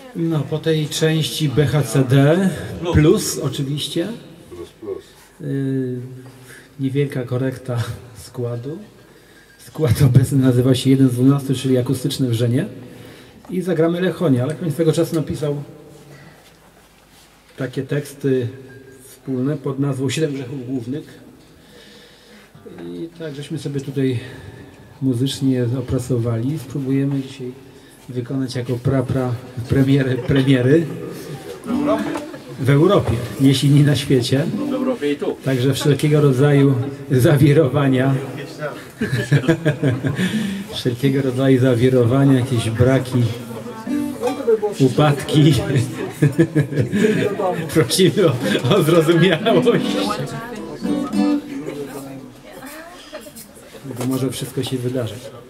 No, po tej części BHCD plus oczywiście niewielka korekta składu. Skład obecny nazywa się 1 z 12, czyli akustyczne wrzenie. I zagramy Lechonia. Lechoń swego czasu napisał takie teksty wspólne pod nazwą 7 grzechów głównych. I tak żeśmy sobie tutaj muzycznie opracowali. Spróbujemy dzisiaj wykonać jako premiery w Europie, jeśli nie na świecie. W Europie i tu. Także wszelkiego rodzaju zawirowania, jakieś braki, upadki. Prosimy o zrozumiałość. Bo może wszystko się wydarzyć.